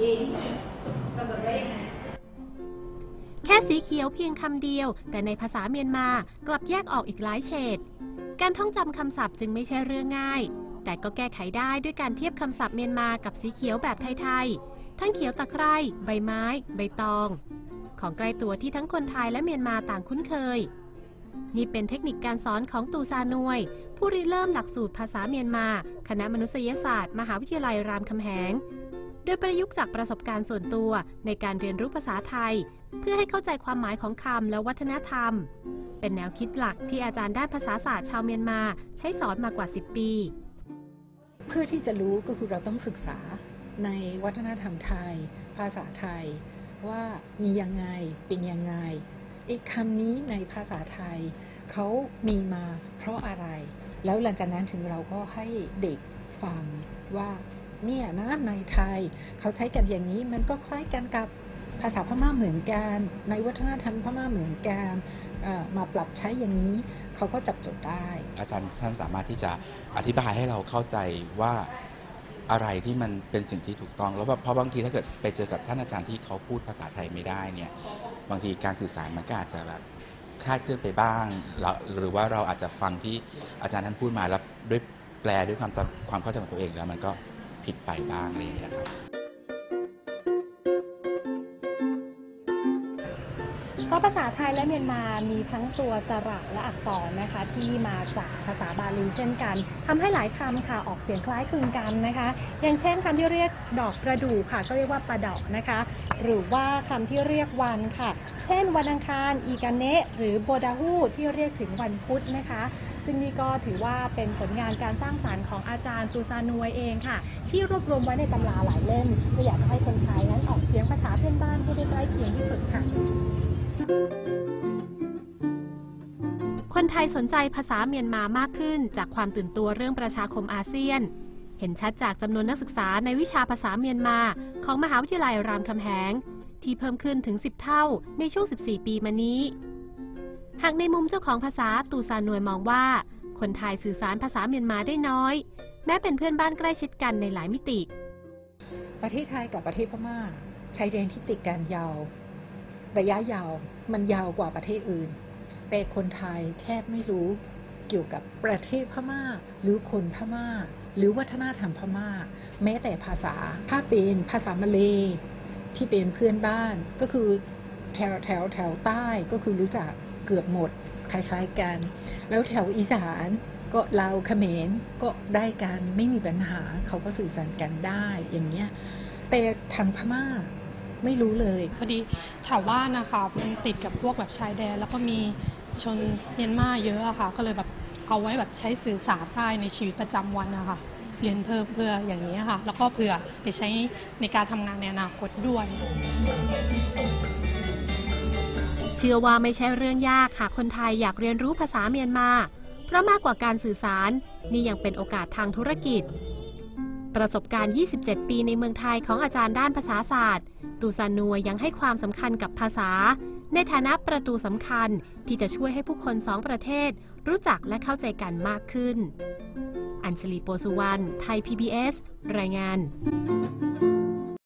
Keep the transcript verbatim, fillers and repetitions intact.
แค่สีเขียวเพียงคำเดียวแต่ในภาษาเมียนมากลับแยกออกอีกหลายเฉดการท่องจำคำศัพท์จึงไม่ใช่เรื่องง่ายแต่ก็แก้ไขได้ด้วยการเทียบคำศัพท์เมียนมากับสีเขียวแบบไทยๆทั้งเขียวตะไคร้ใบไม้ใบตองของใกล้ตัวที่ทั้งคนไทยและเมียนมาต่างคุ้นเคยนี่เป็นเทคนิคการสอนของตูซานวยผู้ริเริ่มหลักสูตรภาษาเมียนมาคณะมนุษยศาสตร์มหาวิทยาลัยรามคำแหงโดยประยุกต์จากประสบการณ์ส่วนตัวในการเรียนรู้ภาษาไทยเพื่อให้เข้าใจความหมายของคำและวัฒนธรรมเป็นแนวคิดหลักที่อาจารย์ด้านภาษาศาสตร์ชาวเมียนมาใช้สอนมากว่าสิบปีเพื่อที่จะรู้ก็คือเราต้องศึกษาในวัฒนธรรมไทยภาษาไทยว่ามียังไงเป็นยังไงไอ้คำนี้ในภาษาไทยเขามีมาเพราะอะไรแล้วหลังจากนั้นถึงเราก็ให้เด็กฟังว่าเนี่ยนะในไทยเขาใช้กันอย่างนี้มันก็คล้ายกันกับภาษาพม่าเหมือนกันในวัฒนธรรมพม่าเหมือนกันมาปรับใช้อย่างนี้เขาก็จับจดได้อาจารย์ท่านสามารถที่จะอธิบายให้เราเข้าใจว่าอะไรที่มันเป็นสิ่งที่ถูกต้องแล้วเพราะบางทีถ้าเกิดไปเจอกับท่านอาจารย์ที่เขาพูดภาษาไทยไม่ได้เนี่ยบางทีการสื่อสารมันก็อาจจะแบบคลาดเคลื่อนไปบ้างหรือว่าเราอาจจะฟังที่อาจารย์ท่านพูดมาแล้วด้วยแปลด้วยความความเข้าใจของตัวเองแล้วมันก็ผิดไปบ้างอะไรอย่างเงี้ยครับเพราะภาษาไทยและเมียนมามีทั้งตัวสระและอักษรนะคะที่มาจากภาษาบาลีเช่นกันทำให้หลายคำค่ะออกเสียงคล้ายคลึงกันนะคะอย่างเช่นคำที่เรียกดอกประดู่ค่ะก็เรียกว่าปะดอกนะคะหรือว่าคำที่เรียกวันค่ะเช่นวันอังคารอีกาเนะหรือโบดาฮูที่เรียกถึงวันพุธนะคะซึ่งนี่ก็ถือว่าเป็นผลงานการสร้างสรรค์ของอาจารย์ตูซานวยเองค่ะที่รวบรวมไว้ในตำราหลายเล่มก็อยากให้คนไทยนั้นออกเสียงภาษาเพื่อนบ้านให้ได้ใกล้เคียงที่สุดค่ะคนไทยสนใจภาษาเมียนมามากขึ้นจากความตื่นตัวเรื่องประชาคมอาเซียนเห็นชัดจากจำนวนนักศึกษาในวิชาภาษาเมียนมาของมหาวิทยาลัยรามคำแหงที่เพิ่มขึ้นถึงสิบเท่าในช่วงสิบสี่ปีมานี้หากในมุมเจ้าของภาษาตูซานวยมองว่าคนไทยสื่อสารภาษาเมียนมาได้น้อยแม้เป็นเพื่อนบ้านใกล้ชิดกันในหลายมิติประเทศไทยกับประเทศพม่าชายแดนที่ติดกันยาวระยะยาวมันยาวกว่าประเทศอื่นแต่คนไทยแทบไม่รู้เกี่ยวกับประเทศพม่าหรือคนพม่าหรือวัฒนธรรมพม่าแม้แต่ภาษาถ้าเป็นภาษามะเลที่เป็นเพื่อนบ้านก็คือแถวแถวแถวใต้ก็คือรู้จักเกือบหมดคล้ายๆกันแล้วแถวอีสานก็ลาวเขมรก็ได้กันไม่มีปัญหาเขาก็สื่อสารกันได้อย่างเงี้ยแต่ทางพม่าไม่รู้เลยพอดีแถวบ้านนะคะมันติดกับพวกแบบชายแดนแล้วก็มีชนเมียนมาเยอะอะค่ะก็เลยแบบเอาไว้แบบใช้สื่อสารได้ในชีวิตประจำวันนะคะเรียนเพิ่มเพื่ออย่างนี้ค่ะแล้วก็เผื่อไปใช้ในการทำงานในอนาคตด้วยเชื่อว่าไม่ใช่เรื่องยากหากคนไทยอยากเรียนรู้ภาษาเมียนมาเพราะมากกว่าการสื่อสารนี่ยังเป็นโอกาสทางธุรกิจประสบการณ์ยี่สิบเจ็ดปีในเมืองไทยของอาจารย์ด้านภาษาศาสตร์ตูซานวยยังให้ความสำคัญกับภาษาในฐานะประตูสำคัญที่จะช่วยให้ผู้คนสองประเทศรู้จักและเข้าใจกันมากขึ้นอัญชลี โปสุวรรณ ไทย พี บี เอส รายงาน